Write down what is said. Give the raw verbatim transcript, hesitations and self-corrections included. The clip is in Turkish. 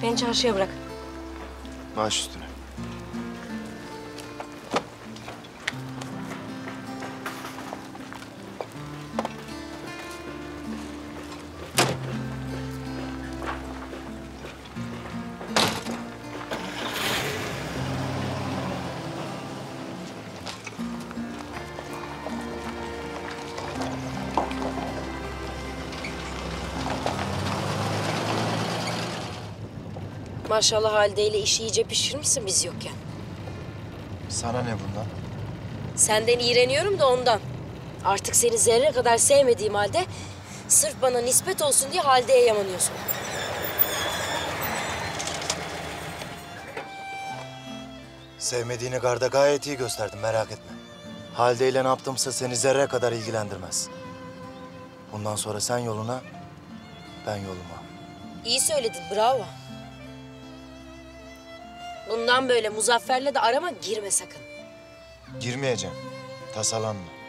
Beni çarşıya bırak. Baş üstüne. Maşallah Halide ile işi iyice pişirmişsin biz yokken. Sana ne bundan? Senden iğreniyorum da ondan. Artık seni zerre kadar sevmediğim halde sırf bana nispet olsun diye Halide'ye yamanıyorsun. Sevmediğini garda gayet iyi gösterdim, merak etme. Halide ile ne yaptımsa seni zerre kadar ilgilendirmez. Bundan sonra sen yoluna, ben yoluma. İyi söyledin, bravo. Bundan böyle Muzaffer'le de arama girme sakın. Girmeyeceğim, tasalanma.